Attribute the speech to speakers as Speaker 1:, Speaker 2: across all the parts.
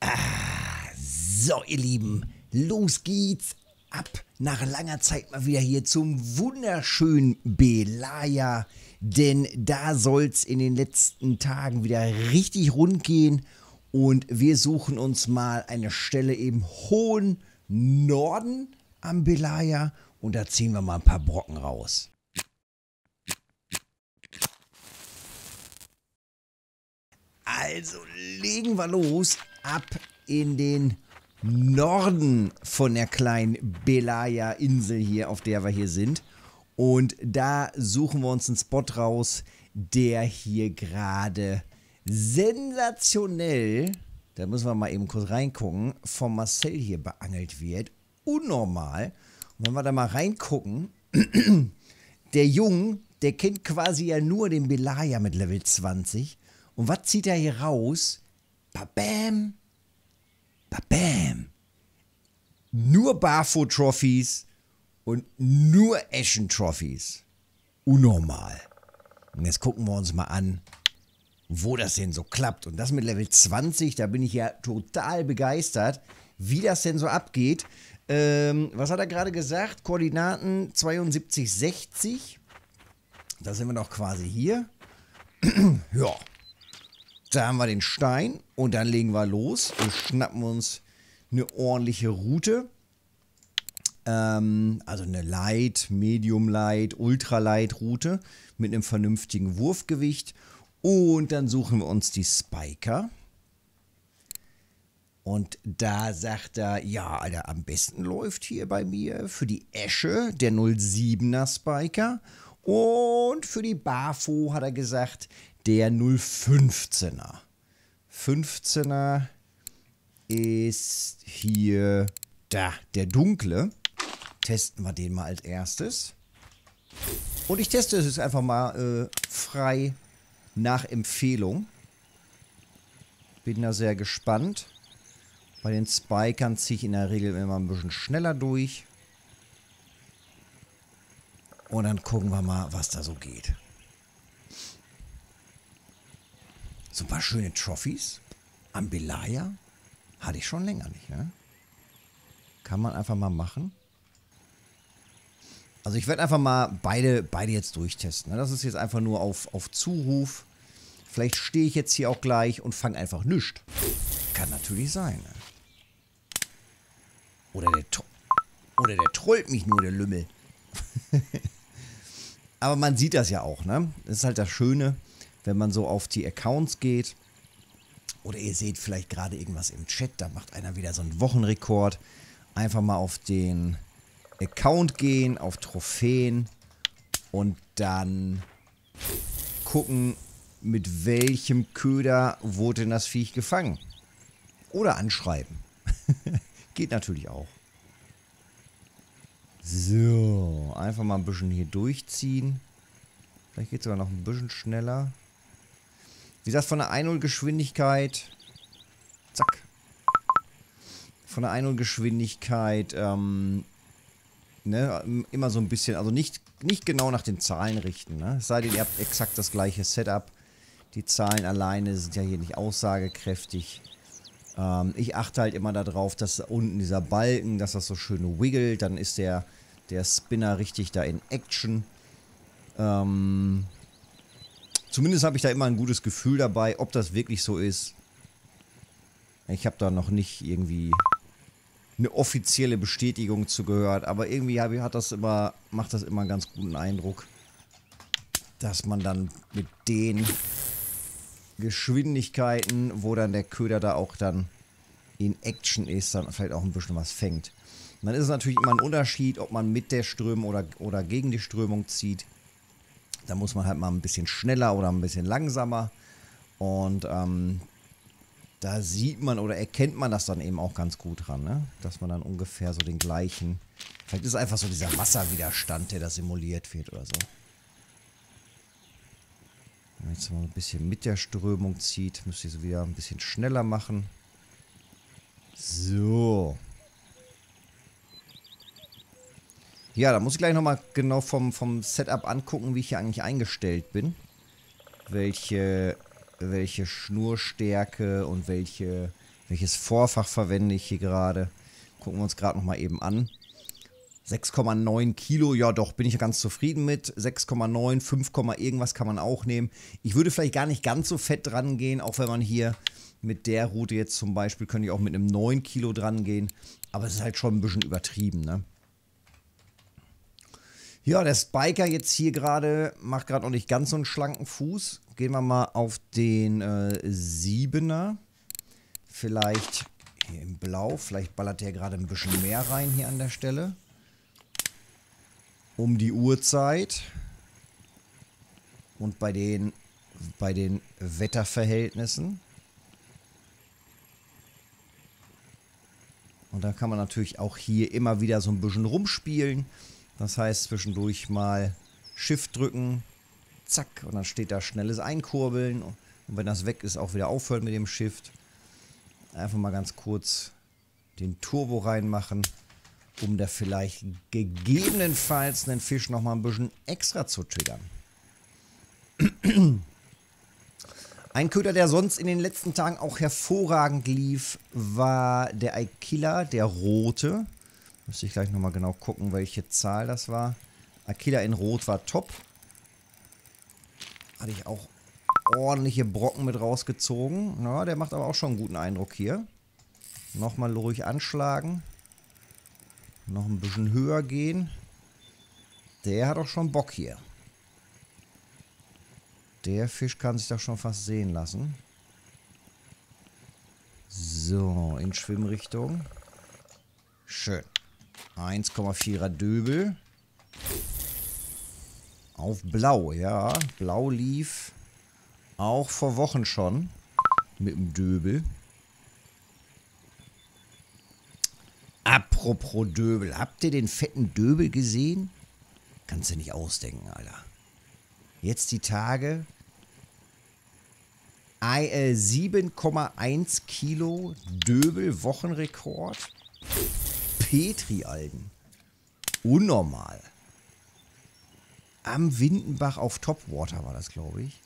Speaker 1: So, ihr Lieben, los geht's. Ab nach langer Zeit mal wieder hier zum wunderschönen Belaya. Denn da soll's in den letzten Tagen wieder richtig rund gehen. Und wir suchen uns mal eine Stelle im hohen Norden am Belaya. Und da ziehen wir mal ein paar Brocken raus. Also legen wir los, ab in den Norden von der kleinen Belaya-Insel hier, auf der wir hier sind. Und da suchen wir uns einen Spot raus, der hier gerade sensationell, da müssen wir mal eben kurz reingucken, von Marcel hier beangelt wird. Unnormal. Und wenn wir da mal reingucken, der Junge, der kennt quasi ja nur den Belaya mit Level 20. Und was zieht er hier raus? Babam! Babam! Nur Barfoot-Trophies und nur Eschen-Trophies. Unnormal. Und jetzt gucken wir uns mal an, wo das denn so klappt. Und das mit Level 20, da bin ich ja total begeistert, wie das denn so abgeht. Was hat er gerade gesagt? Koordinaten 7260. Da sind wir doch quasi hier. Ja. Da haben wir den Stein und dann legen wir los. Wir schnappen uns eine ordentliche Route. Also eine Light, Medium Light, Ultra Light Route mit einem vernünftigen Wurfgewicht. Und dann suchen wir uns die Spiker. Und da sagt er, ja, Alter, am besten läuft hier bei mir für die Esche der 07er Spiker. Und für die Bafo hat er gesagt, der 015er. 15er ist hier da, der dunkle. Testen wir den mal als erstes. Und ich teste es jetzt einfach mal frei nach Empfehlung. Bin da sehr gespannt. Bei den Spikern ziehe ich in der Regel immer ein bisschen schneller durch. Und dann gucken wir mal, was da so geht. So ein paar schöne Trophies am Belaya hatte ich schon länger nicht, ne? Kann man einfach mal machen. Also ich werde einfach mal beide jetzt durchtesten. Ne? Das ist jetzt einfach nur auf Zuruf. Vielleicht stehe ich jetzt hier auch gleich und fange einfach nichts. Kann natürlich sein. Ne? Oder der trollt mich nur, der Lümmel. Aber man sieht das ja auch, ne? Das ist halt das Schöne, wenn man so auf die Accounts geht. Oder ihr seht vielleicht gerade irgendwas im Chat, da macht einer wieder so einen Wochenrekord. Einfach mal auf den Account gehen, auf Trophäen und dann gucken, mit welchem Köder wurde denn das Viech gefangen. Oder anschreiben. Geht natürlich auch. So, einfach mal ein bisschen hier durchziehen. Vielleicht geht es sogar noch ein bisschen schneller. Wie gesagt, von der 1.0 Geschwindigkeit. Zack. Von der 1.0 Geschwindigkeit, ne, immer so ein bisschen, also nicht genau nach den Zahlen richten, ne? Es sei denn, ihr habt exakt das gleiche Setup. Die Zahlen alleine sind ja hier nicht aussagekräftig. Ich achte halt immer darauf, dass unten dieser Balken, dass das so schön wiggelt. Dann ist der Spinner richtig da in Action. Zumindest habe ich da immer ein gutes Gefühl dabei, ob das wirklich so ist. Ich habe da noch nicht irgendwie eine offizielle Bestätigung zu gehört, aber irgendwie macht das immer einen ganz guten Eindruck, dass man dann mit den Geschwindigkeiten, wo dann der Köder da auch dann in Action ist, dann vielleicht auch ein bisschen was fängt. Und dann ist es natürlich immer ein Unterschied, ob man mit der Strömung oder gegen die Strömung zieht. Da muss man halt mal ein bisschen schneller oder ein bisschen langsamer. Und da sieht man oder erkennt man das dann eben auch ganz gut dran, ne? Dass man dann ungefähr so den gleichen... Vielleicht ist es einfach so dieser Wasserwiderstand, der da simuliert wird oder so. Wenn man jetzt mal ein bisschen mit der Strömung zieht, müsste ich es wieder ein bisschen schneller machen. So. Ja, da muss ich gleich nochmal genau vom Setup angucken, wie ich hier eigentlich eingestellt bin. Welche Schnurstärke und welche Welches Vorfach verwende ich hier gerade? Gucken wir uns gerade nochmal eben an. 6,9 Kilo, ja doch, bin ich ganz zufrieden mit. 6,9, 5, irgendwas kann man auch nehmen. Ich würde vielleicht gar nicht ganz so fett dran gehen, auch wenn man hier mit der Route jetzt zum Beispiel, könnte ich auch mit einem 9 Kilo dran gehen. Aber es ist halt schon ein bisschen übertrieben, ne? Ja, der Spiker jetzt hier gerade, macht gerade noch nicht ganz so einen schlanken Fuß. Gehen wir mal auf den 7er. Vielleicht hier im Blau, vielleicht ballert der gerade ein bisschen mehr rein hier an der Stelle. Um die Uhrzeit. Und bei den Wetterverhältnissen. Und dann kann man natürlich auch hier immer wieder so ein bisschen rumspielen. Das heißt, zwischendurch mal Shift drücken, zack, und dann steht da schnelles Einkurbeln. Und wenn das weg ist, auch wieder aufhören mit dem Shift. Einfach mal ganz kurz den Turbo reinmachen, um da vielleicht gegebenenfalls einen Fisch nochmal ein bisschen extra zu triggern. Ein Köder, der sonst in den letzten Tagen auch hervorragend lief, war der Aquila, der rote. Müsste ich gleich nochmal genau gucken, welche Zahl das war. Aquila in Rot war top. Hatte ich auch ordentliche Brocken mit rausgezogen. Na, der macht aber auch schon einen guten Eindruck hier. Nochmal ruhig anschlagen. Noch ein bisschen höher gehen. Der hat auch schon Bock hier. Der Fisch kann sich doch schon fast sehen lassen. So, in Schwimmrichtung. Schön. 1,4er Döbel. Auf Blau, ja. Blau lief auch vor Wochen schon mit dem Döbel. Apropos Döbel. Habt ihr den fetten Döbel gesehen? Kannst du nicht ausdenken, Alter. Jetzt die Tage. 7,1 Kilo Döbel, Wochenrekord. Petri-Algen. Unnormal. Am Windenbach auf Topwater war das, glaube ich.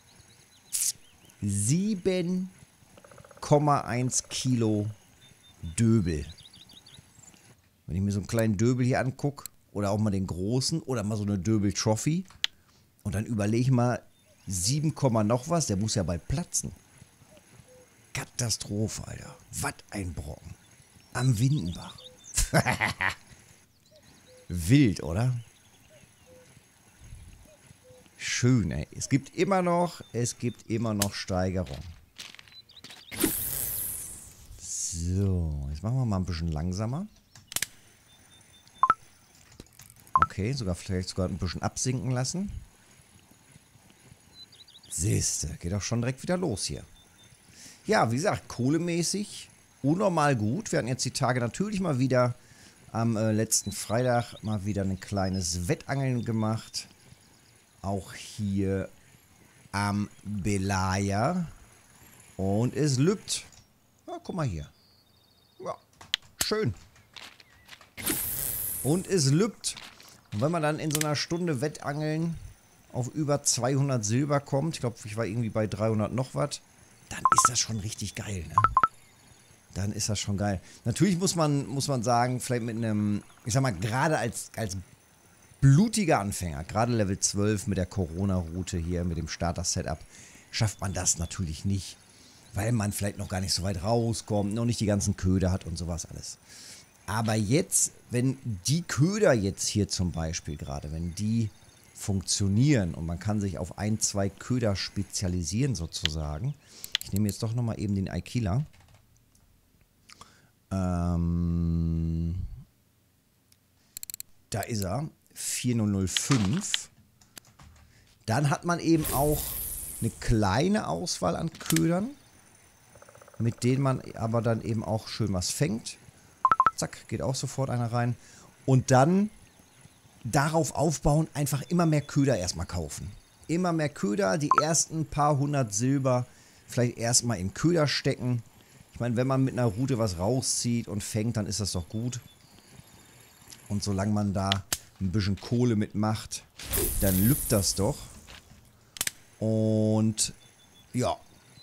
Speaker 1: 7,1 Kilo Döbel. Wenn ich mir so einen kleinen Döbel hier angucke, oder auch mal den großen, oder mal so eine Döbel-Trophy, und dann überlege ich mal, 7, noch was, der muss ja bald platzen. Katastrophe, Alter. Was ein Brocken. Am Windenbach. Wild, oder? Schön, ey. Es gibt immer noch Steigerung. So, jetzt machen wir mal ein bisschen langsamer. Okay, vielleicht sogar ein bisschen absinken lassen. Siehste, geht auch schon direkt wieder los hier. Ja, wie gesagt, kohlemäßig unnormal gut. Wir hatten jetzt die Tage natürlich mal wieder am letzten Freitag mal wieder ein kleines Wettangeln gemacht. Auch hier am Belaya. Und es lübt. Ja, guck mal hier. Ja, schön. Und es lübt. Und wenn man dann in so einer Stunde Wettangeln auf über 200 Silber kommt, ich glaube, ich war irgendwie bei 300 noch was, dann ist das schon richtig geil, ne? Dann ist das schon geil. Natürlich muss man sagen, vielleicht mit einem, ich sag mal, gerade als blutiger Anfänger, gerade Level 12 mit der Corona-Route hier, mit dem Starter-Setup, schafft man das natürlich nicht, weil man vielleicht noch gar nicht so weit rauskommt, noch nicht die ganzen Köder hat und sowas alles. Aber jetzt, wenn die Köder jetzt hier zum Beispiel gerade, wenn die funktionieren und man kann sich auf 1, 2 Köder spezialisieren sozusagen. Ich nehme jetzt doch nochmal eben den Aquila. Da ist er. 4005. Dann hat man eben auch eine kleine Auswahl an Ködern, mit denen man aber dann eben auch schön was fängt. Zack, geht auch sofort einer rein. Und dann darauf aufbauen, einfach immer mehr Köder erstmal kaufen. Immer mehr Köder, die ersten paar 100 Silber vielleicht erstmal in Köder stecken. Ich meine, wenn man mit einer Route was rauszieht und fängt, dann ist das doch gut. Und solange man da ein bisschen Kohle mitmacht, dann lübt das doch. Und ja,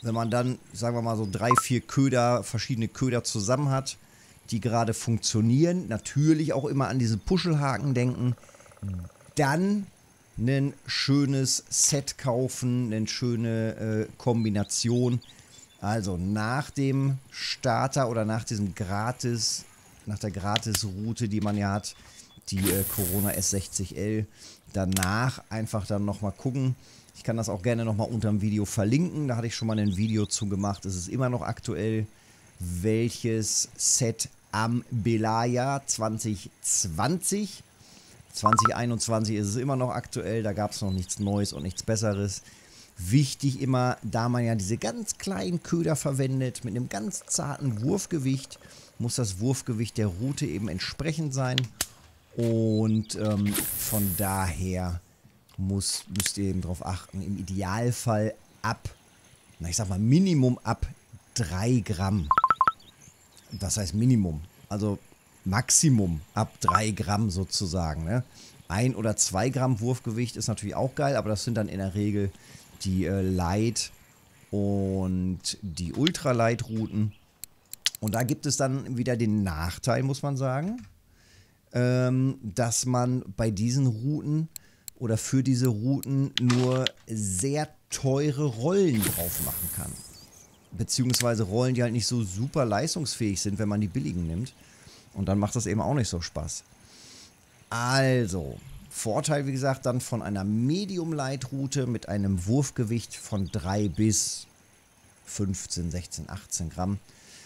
Speaker 1: wenn man dann, sagen wir mal so 3, 4 Köder, verschiedene Köder zusammen hat, die gerade funktionieren, natürlich auch immer an diese Puschelhaken denken, dann ein schönes Set kaufen, eine schöne Kombination. Also nach dem Starter oder nach diesem nach der Gratis-Route, die man ja hat, die Corona S60L, danach einfach dann nochmal gucken. Ich kann das auch gerne nochmal unter dem Video verlinken. Da hatte ich schon mal ein Video zu gemacht. Es ist immer noch aktuell, welches Set am Belaya 2020. 2021 ist es immer noch aktuell. Da gab es noch nichts Neues und nichts Besseres. Wichtig immer, da man ja diese ganz kleinen Köder verwendet, mit einem ganz zarten Wurfgewicht, muss das Wurfgewicht der Rute eben entsprechend sein. Und von daher müsst ihr eben darauf achten, im Idealfall ab, ich sag mal Minimum ab 3 Gramm. Das heißt Minimum, also Maximum ab 3 Gramm sozusagen. Ne? 1 oder 2 Gramm Wurfgewicht ist natürlich auch geil, aber das sind dann in der Regel die Light- und die Ultralight-Routen. Und da gibt es dann wieder den Nachteil, muss man sagen, dass man bei diesen Routen oder für diese Routen nur sehr teure Rollen drauf machen kann. Beziehungsweise Rollen, die halt nicht so super leistungsfähig sind, wenn man die billigen nimmt. Und dann macht das eben auch nicht so Spaß. Also, Vorteil, wie gesagt, dann von einer Medium-Light-Route mit einem Wurfgewicht von 3 bis 15, 16, 18 Gramm.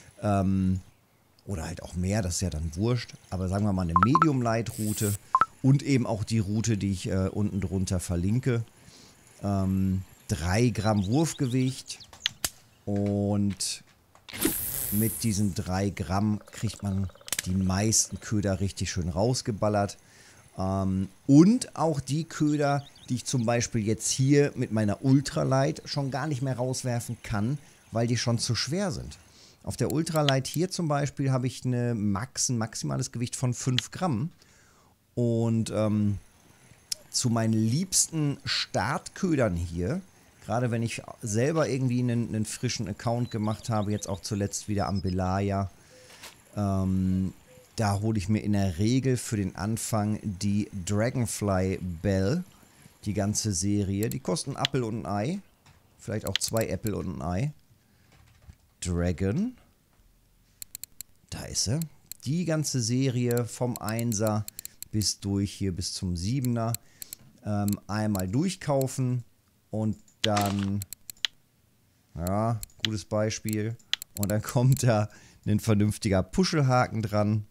Speaker 1: Oder halt auch mehr, das ist ja dann wurscht. Aber sagen wir mal eine Medium-Light-Route und eben auch die Route, die ich unten drunter verlinke. 3 Gramm Wurfgewicht und mit diesen 3 Gramm kriegt man die meisten Köder richtig schön rausgeballert. Und auch die Köder, die ich zum Beispiel jetzt hier mit meiner Ultralight schon gar nicht mehr rauswerfen kann, weil die schon zu schwer sind. Auf der Ultralight hier zum Beispiel habe ich ein maximales Gewicht von 5 Gramm. Und zu meinen liebsten Startködern hier, gerade wenn ich selber irgendwie einen frischen Account gemacht habe, jetzt auch zuletzt wieder am Belaya, da hole ich mir in der Regel für den Anfang die Dragonfly Bell, die ganze Serie. Die kosten einen Apfel und ein Ei, vielleicht auch 2 Äpfel und ein Ei. Dragon, da ist sie. Die ganze Serie vom 1er bis durch hier bis zum 7er einmal durchkaufen und dann, ja, gutes Beispiel, und dann kommt da ein vernünftiger Puschelhaken dran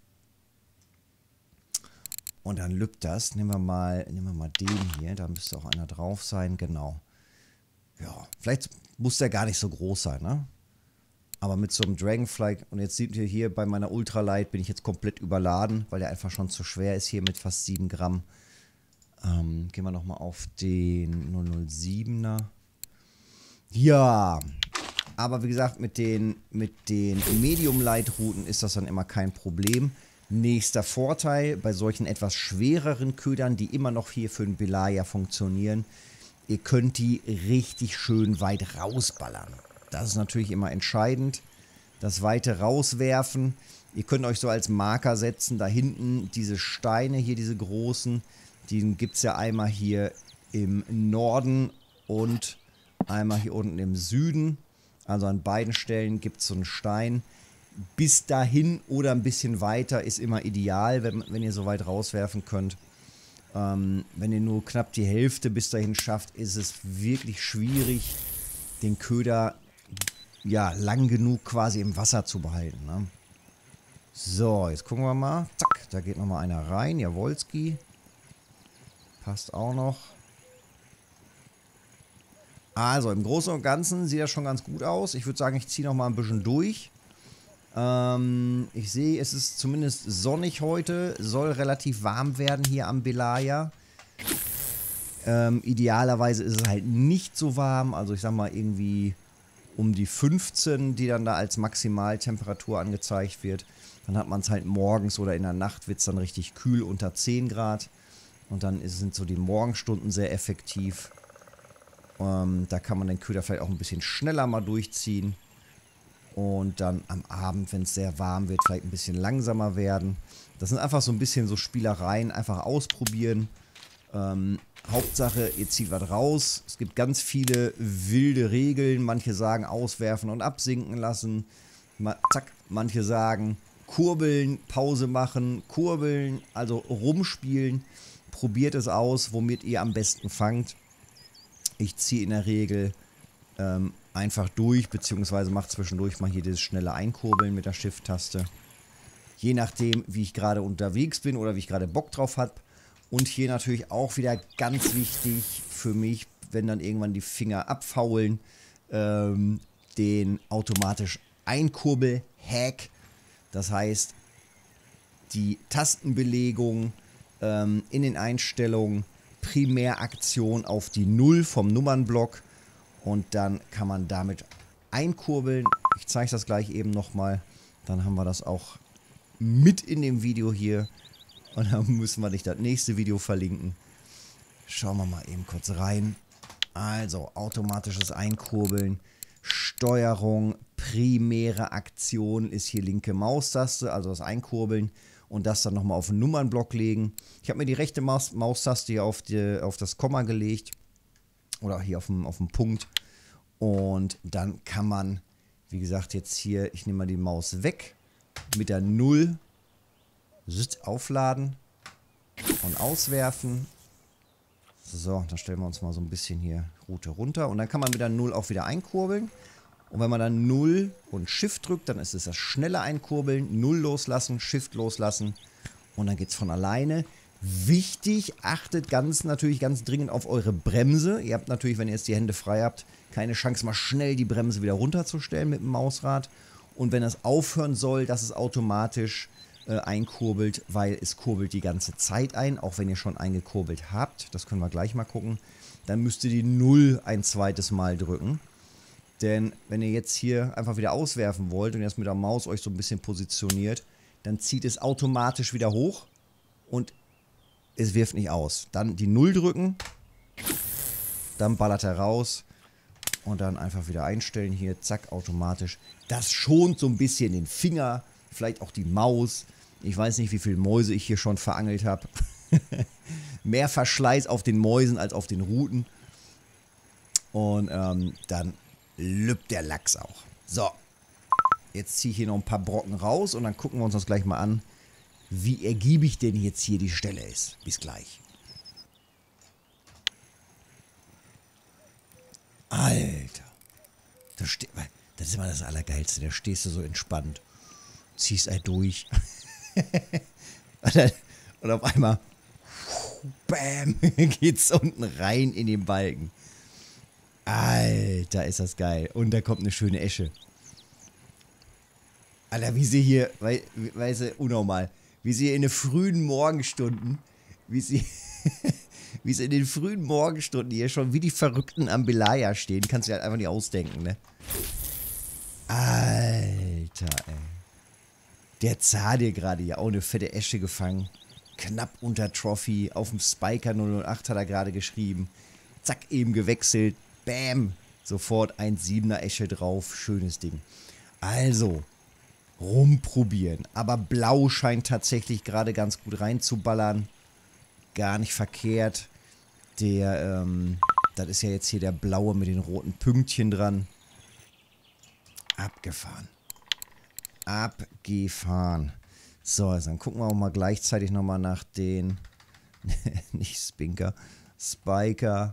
Speaker 1: und dann lübt das. Nehmen wir mal den hier, da müsste auch einer drauf sein, genau. Ja, vielleicht muss der gar nicht so groß sein, ne? Aber mit so einem Dragonfly, und jetzt seht ihr hier bei meiner Ultralight bin ich jetzt komplett überladen, weil der einfach schon zu schwer ist hier mit fast 7 Gramm. Gehen wir nochmal auf den 007er. Ja, aber wie gesagt, mit den Medium-Light-Routen ist das dann immer kein Problem. Nächster Vorteil bei solchen etwas schwereren Ködern, die immer noch hier für den Belaya funktionieren, ihr könnt die richtig schön weit rausballern. Das ist natürlich immer entscheidend, das weite Rauswerfen. Ihr könnt euch so als Marker setzen, da hinten diese Steine hier, diese großen, die gibt es ja einmal hier im Norden und einmal hier unten im Süden. Also an beiden Stellen gibt es so einen Stein. Bis dahin oder ein bisschen weiter ist immer ideal, wenn ihr so weit rauswerfen könnt. Wenn ihr nur knapp die Hälfte bis dahin schafft, ist es wirklich schwierig, den Köder ja lang genug quasi im Wasser zu behalten. Ne? So, jetzt gucken wir mal. Zack, da geht nochmal einer rein. Jawolski. Passt auch noch. Also im Großen und Ganzen sieht das schon ganz gut aus. Ich würde sagen, ich ziehe noch mal ein bisschen durch. Ich sehe, es ist zumindest sonnig heute. Soll relativ warm werden hier am Belaya. Idealerweise ist es halt nicht so warm. Also ich sag mal irgendwie um die 15, die dann da als Maximaltemperatur angezeigt wird. Dann hat man es halt morgens oder in der Nacht wird es dann richtig kühl unter 10 Grad. Und dann sind so die Morgenstunden sehr effektiv. Da kann man den Köder vielleicht auch ein bisschen schneller mal durchziehen. Und dann am Abend, wenn es sehr warm wird, vielleicht ein bisschen langsamer werden. Das sind einfach so ein bisschen so Spielereien, einfach ausprobieren. Hauptsache, ihr zieht was raus. Es gibt ganz viele wilde Regeln. Manche sagen auswerfen und absinken lassen. Zack, manche sagen kurbeln, Pause machen, kurbeln, also rumspielen. Probiert es aus, womit ihr am besten fangt. Ich ziehe in der Regel einfach durch, beziehungsweise mache zwischendurch mal hier dieses schnelle Einkurbeln mit der Shift-Taste. Je nachdem, wie ich gerade unterwegs bin oder wie ich gerade Bock drauf habe. Und hier natürlich auch wieder ganz wichtig für mich, wenn dann irgendwann die Finger abfaulen, den automatisch Einkurbel-Hack. Das heißt, die Tastenbelegung in den Einstellungen, Primäraktion auf die 0 vom Nummernblock. Und dann kann man damit einkurbeln. Ich zeige das gleich eben nochmal. Dann haben wir das auch mit in dem Video hier. Und dann müssen wir nicht das nächste Video verlinken. Schauen wir mal eben kurz rein. Also, automatisches Einkurbeln. Steuerung, primäre Aktion ist hier linke Maustaste, also das Einkurbeln. Und das dann nochmal auf den Nummernblock legen. Ich habe mir die rechte Maustaste hier auf das Komma gelegt. Oder hier auf dem Punkt. Und dann kann man, wie gesagt, jetzt hier, ich nehme mal die Maus weg. Mit der 0 aufladen und auswerfen. So, dann stellen wir uns mal so ein bisschen hier Route runter. Und dann kann man mit der 0 auch wieder einkurbeln. Und wenn man dann 0 und Shift drückt, dann ist es das schnelle Einkurbeln. 0 loslassen, Shift loslassen. Und dann geht es von alleine. Wichtig, achtet natürlich ganz dringend auf eure Bremse. Ihr habt natürlich, wenn ihr jetzt die Hände frei habt, keine Chance, mal schnell die Bremse wieder runterzustellen mit dem Mausrad. Und wenn es aufhören soll, dass es automatisch einkurbelt, weil es kurbelt die ganze Zeit ein, auch wenn ihr schon eingekurbelt habt. Das können wir gleich mal gucken. Dann müsst ihr die 0 ein zweites Mal drücken. Denn wenn ihr jetzt hier einfach wieder auswerfen wollt und jetzt mit der Maus euch so ein bisschen positioniert, dann zieht es automatisch wieder hoch und es wirft nicht aus. Dann die 0 drücken, dann ballert er raus und dann einfach wieder einstellen hier, zack, automatisch. Das schont so ein bisschen den Finger, vielleicht auch die Maus. Ich weiß nicht, wie viele Mäuse ich hier schon verangelt habe. Mehr Verschleiß auf den Mäusen als auf den Ruten. Und dann lübt der Lachs auch. So, jetzt ziehe ich hier noch ein paar Brocken raus und dann gucken wir uns das gleich mal an, wie ergiebig denn jetzt hier die Stelle ist. Bis gleich. Alter. Das ist immer das Allergeilste. Da stehst du so entspannt. Ziehst ein durch. und auf einmal bam, geht's unten rein in den Balken. Alter, ist das geil. Und da kommt eine schöne Esche. Alter, wie sie hier, weißt du, unnormal, wie sie in den frühen Morgenstunden, wie sie in den frühen Morgenstunden hier schon wie die Verrückten am Belaya stehen, kannst du dir halt einfach nicht ausdenken, ne? Alter, ey. Der Zar dir gerade ja auch eine fette Esche gefangen. Knapp unter Trophy. Auf dem Spiker 008 hat er gerade geschrieben. Zack, eben gewechselt. Bam. Sofort 1,7er Esche drauf. Schönes Ding. Also, rumprobieren. Aber Blau scheint tatsächlich gerade ganz gut reinzuballern. Gar nicht verkehrt. Das ist ja jetzt hier der Blaue mit den roten Pünktchen dran. Abgefahren. Abgefahren. So, also dann gucken wir auch mal gleichzeitig nochmal nach den, nicht Spinker, Spiker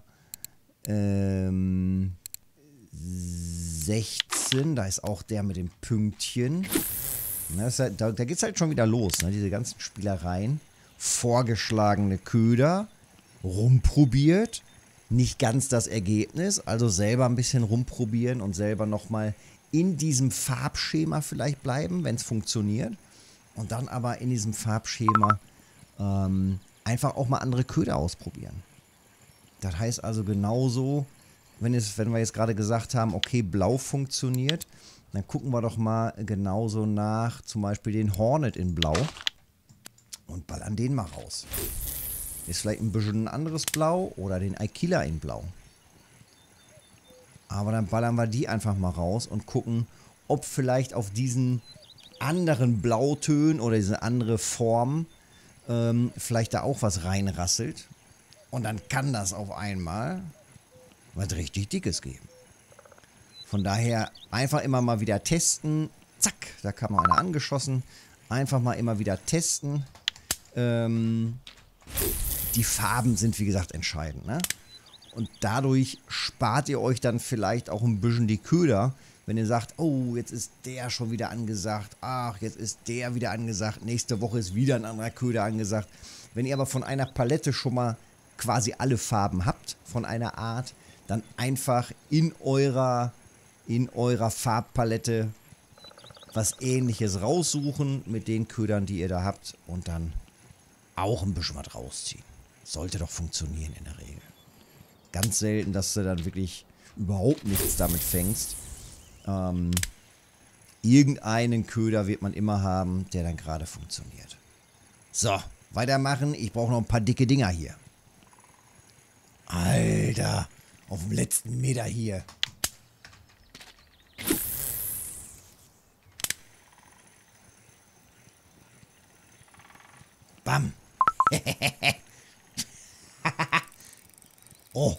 Speaker 1: 16, da ist auch der mit dem Pünktchen. Da geht es halt schon wieder los, ne? Diese ganzen Spielereien. Vorgeschlagene Köder, rumprobiert, nicht ganz das Ergebnis, also selber ein bisschen rumprobieren und selber nochmal in diesem Farbschema vielleicht bleiben, wenn es funktioniert. Und dann aber in diesem Farbschema einfach auch mal andere Köder ausprobieren. Das heißt also genauso, wenn wir jetzt gerade gesagt haben, okay, Blau funktioniert, dann gucken wir doch mal genauso nach, zum Beispiel den Hornet in Blau und ballern den mal raus. Ist vielleicht ein bisschen ein anderes Blau oder den Aikila in Blau. Aber dann ballern wir die einfach mal raus und gucken, ob vielleicht auf diesen anderen Blautönen oder diese andere Form vielleicht da auch was reinrasselt. Und dann kann das auf einmal was richtig Dickes geben. Von daher einfach immer mal wieder testen. Zack, da kam noch einer angeschossen. Einfach mal immer wieder testen. Die Farben sind, wie gesagt, entscheidend, ne? Und dadurch spart ihr euch dann vielleicht auch ein bisschen die Köder, wenn ihr sagt, oh, jetzt ist der schon wieder angesagt, ach, jetzt ist der wieder angesagt, nächste Woche ist wieder ein anderer Köder angesagt. Wenn ihr aber von einer Palette schon mal quasi alle Farben habt, von einer Art, dann einfach in eurer Farbpalette was Ähnliches raussuchen mit den Ködern, die ihr da habt und dann auch ein bisschen was rausziehen. Sollte doch funktionieren in der Regel. Ganz selten, dass du dann wirklich überhaupt nichts damit fängst. Irgendeinen Köder wird man immer haben, der dann gerade funktioniert. So, weitermachen. Ich brauche noch ein paar dicke Dinger hier. Alter, auf dem letzten Meter hier. Bam. Oh.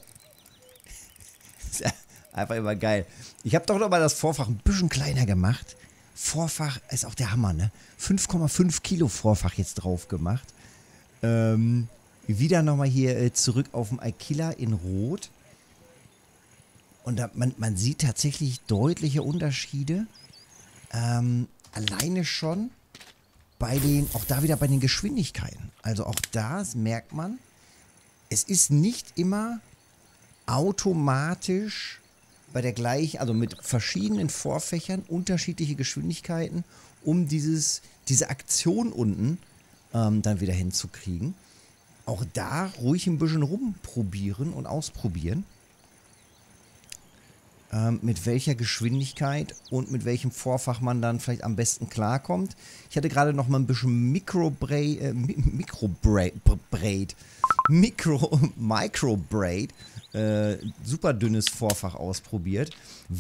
Speaker 1: Einfach immer geil. Ich habe doch noch mal das Vorfach ein bisschen kleiner gemacht. Vorfach ist auch der Hammer, ne? 5,5 Kilo Vorfach jetzt drauf gemacht. Wieder nochmal hier zurück auf dem Aquila in Rot. Und da, man sieht tatsächlich deutliche Unterschiede. Alleine schon bei den, auch da wieder bei den Geschwindigkeiten. Also auch da merkt man, es ist nicht immer automatisch bei der gleichen, also mit verschiedenen Vorfächern unterschiedliche Geschwindigkeiten, um diese Aktion unten dann wieder hinzukriegen. Auch da ruhig ein bisschen rumprobieren und ausprobieren. Mit welcher Geschwindigkeit und mit welchem Vorfach man dann vielleicht am besten klarkommt. Ich hatte gerade noch mal ein bisschen Microbraid, super dünnes Vorfach ausprobiert.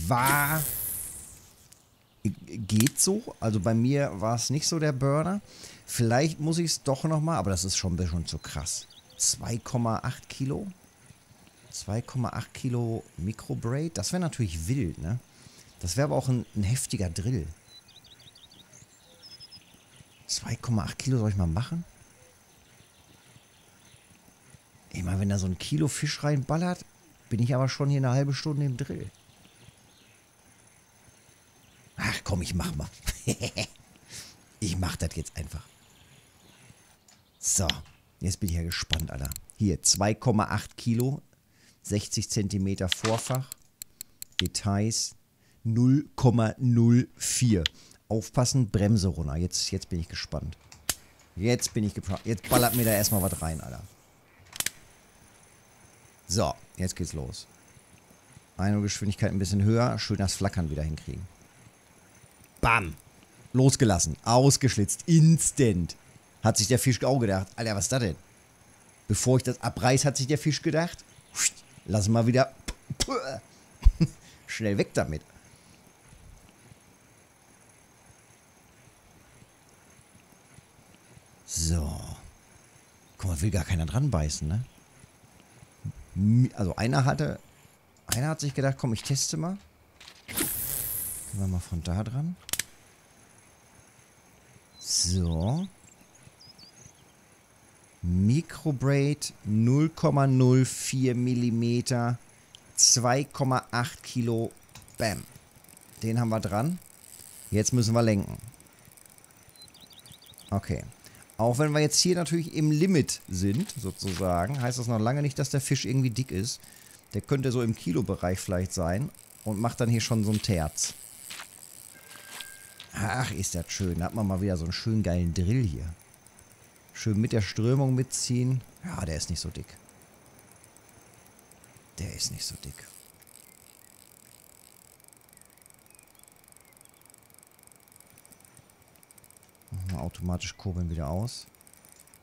Speaker 1: Geht so, also bei mir war es nicht so der Burner. Vielleicht muss ich es doch noch mal, aber das ist schon ein bisschen zu krass. 2,8 Kilo? 2,8 Kilo Microbraid, das wäre natürlich wild, ne? Das wäre aber auch ein heftiger Drill. 2,8 Kilo soll ich mal machen? Ich meine, wenn da so ein Kilo Fisch reinballert, bin ich aber schon hier eine halbe Stunde im Drill. Ach komm, ich mach mal. Ich mach das jetzt einfach. So, jetzt bin ich ja gespannt, Alter. Hier, 2,8 Kilo. 60 cm Vorfach, Details 0,04. Aufpassen, Bremse runter. Jetzt bin ich gespannt. Jetzt ballert mir da erstmal was rein, Alter. So, jetzt geht's los. Einholgeschwindigkeit ein bisschen höher, schön das Flackern wieder hinkriegen. Bam! Losgelassen, ausgeschlitzt, instant. Hat sich der Fisch auch gedacht. Alter, was ist das denn? Bevor ich das abreiß, hat sich der Fisch gedacht. Lass mal wieder schnell weg damit. So. Guck mal, will gar keiner dran beißen, ne? Also einer hat sich gedacht, komm, ich teste mal. Gehen wir mal von da dran. So. Microbraid 0,04 mm, 2,8 Kilo, bam. Den haben wir dran. Jetzt müssen wir lenken. Okay. Auch wenn wir jetzt hier natürlich im Limit sind, sozusagen, heißt das noch lange nicht, dass der Fisch irgendwie dick ist. Der könnte so im Kilobereich vielleicht sein und macht dann hier schon so ein Terz. Ach, ist das schön. Da hat man mal wieder so einen schönen geilen Drill hier. Schön mit der Strömung mitziehen. Ja, der ist nicht so dick. Der ist nicht so dick. Machen wir automatisch kurbeln wieder aus.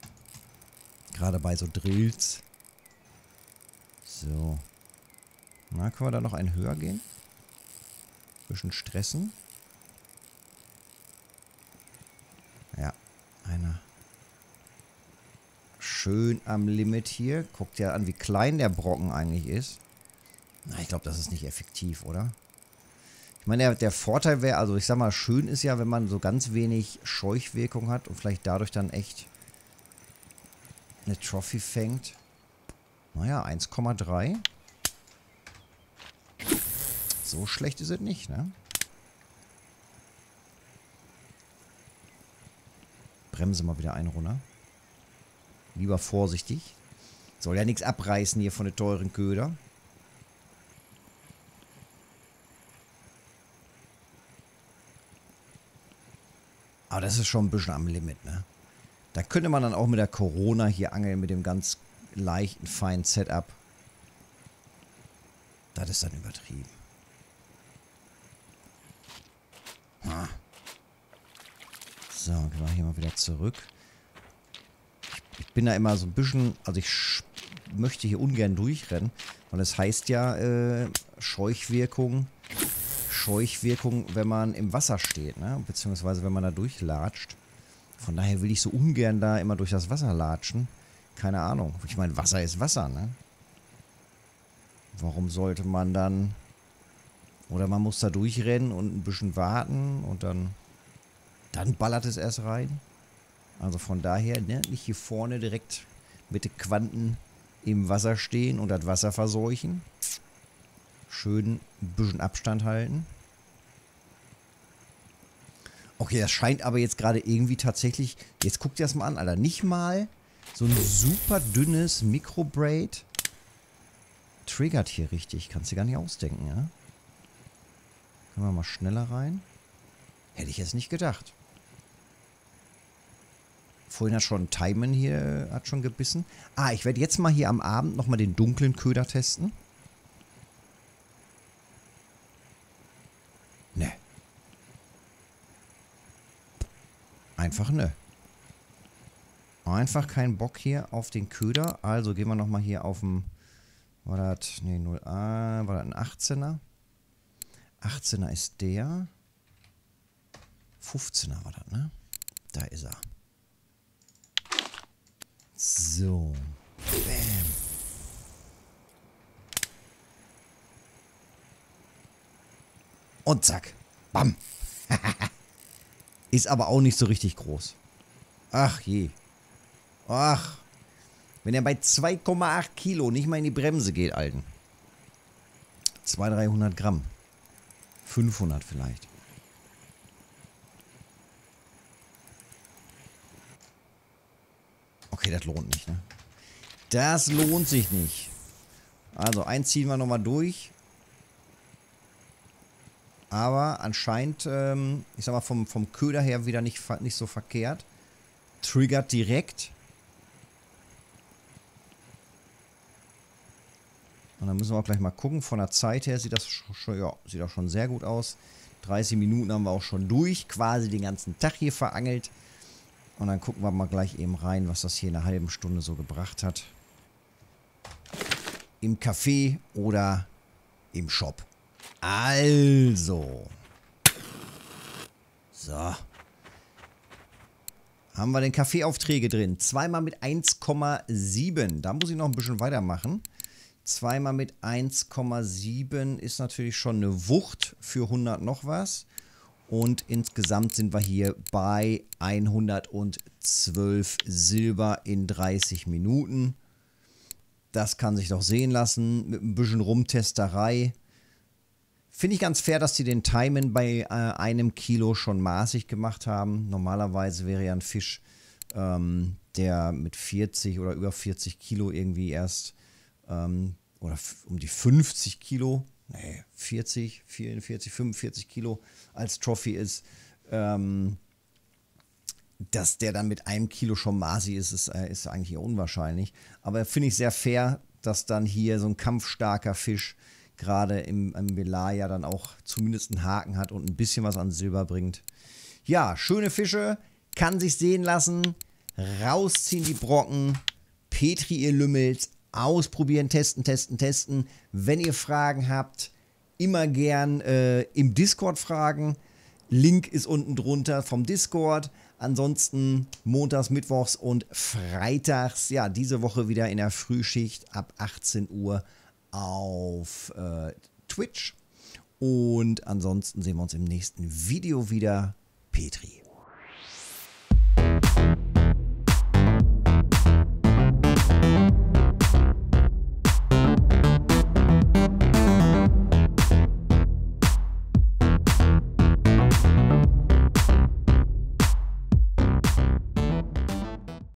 Speaker 1: Gerade bei so Drills. So. Na, können wir da noch einen höher gehen? Bisschen stressen. Ja, einer. Schön am Limit hier. Guckt ja an, wie klein der Brocken eigentlich ist. Na, ich glaube, das ist nicht effektiv, oder? Ich meine, der Vorteil wäre, also ich sag mal, schön ist ja, wenn man so ganz wenig Scheuchwirkung hat und vielleicht dadurch dann echt eine Trophy fängt. Naja, 1,3. So schlecht ist es nicht, ne? Bremse mal wieder einen runter. Lieber vorsichtig. Soll ja nichts abreißen hier von den teuren Köder. Aber das ist schon ein bisschen am Limit, ne? Da könnte man dann auch mit der Corona hier angeln, mit dem ganz leichten, feinen Setup. Das ist dann übertrieben. Ah. So, gehen wir hier mal wieder zurück. Ich bin da immer so ein bisschen, also ich möchte hier ungern durchrennen, weil es heißt ja Scheuchwirkung, wenn man im Wasser steht, ne? Beziehungsweise wenn man da durchlatscht. Von daher will ich so ungern da immer durch das Wasser latschen. Keine Ahnung. Ich meine, Wasser ist Wasser, ne? Warum sollte man dann... Oder man muss da durchrennen und ein bisschen warten und dann ballert es erst rein. Also von daher, ne, nicht hier vorne direkt mit den Quanten im Wasser stehen und das Wasser verseuchen. Schön ein bisschen Abstand halten. Okay, das scheint aber jetzt gerade irgendwie tatsächlich... Jetzt guckt ihr das mal an, Alter. Nicht mal so ein super dünnes Microbraid triggert hier richtig. Kannst du gar nicht ausdenken, ja? Können wir mal schneller rein? Hätte ich jetzt nicht gedacht. Vorhin hat schon Timon hier hat schon gebissen. Ah, ich werde jetzt mal hier am Abend nochmal den dunklen Köder testen. Ne. Einfach ne. Einfach kein Bock hier auf den Köder. Also gehen wir nochmal hier auf dem... War das... Ne, 0A. War das ein 18er? 18er ist der. 15er war das, ne? Da ist er. So. Bam. Und zack. Bam. Ist aber auch nicht so richtig groß. Ach je. Ach. Wenn er bei 2,8 Kilo nicht mal in die Bremse geht, Alten. 200-300 Gramm. 500 vielleicht. Okay, das lohnt nicht, ne? Das lohnt sich nicht. Also, eins ziehen wir nochmal durch. Aber anscheinend, ich sag mal, vom Köder her wieder nicht so verkehrt. Triggert direkt. Und dann müssen wir auch gleich mal gucken. Von der Zeit her sieht das schon, ja, sieht auch schon sehr gut aus. 30 Minuten haben wir auch schon durch. Quasi den ganzen Tag hier verangelt. Und dann gucken wir mal gleich eben rein, was das hier in einer halben Stunde so gebracht hat. Im Café oder im Shop. Also. So. Haben wir den Kaffeeaufträge drin. Zweimal mit 1,7. Da muss ich noch ein bisschen weitermachen. Zweimal mit 1,7 ist natürlich schon eine Wucht für 100 noch was. Und insgesamt sind wir hier bei 112 Silber in 30 Minuten. Das kann sich doch sehen lassen mit ein bisschen Rumtesterei. Finde ich ganz fair, dass die den Timon bei einem Kilo schon maßig gemacht haben. Normalerweise wäre ja ein Fisch, der mit 40 oder über 40 Kilo irgendwie erst, oder um die 50 Kilo, nee, 40, 44, 45 Kilo als Trophy ist, dass der dann mit einem Kilo schon maßig ist, ist eigentlich eher unwahrscheinlich. Aber finde ich sehr fair, dass dann hier so ein kampfstarker Fisch gerade im Belaya dann auch zumindest einen Haken hat und ein bisschen was an Silber bringt. Ja, schöne Fische, kann sich sehen lassen. Rausziehen die Brocken. Petri, ihr Lümmels, ausprobieren, testen. Wenn ihr Fragen habt, immer gern im Discord fragen. Link ist unten drunter vom Discord. Ansonsten montags, mittwochs und freitags, ja, diese Woche wieder in der Frühschicht ab 18 Uhr auf Twitch. Und ansonsten sehen wir uns im nächsten Video wieder. Petri.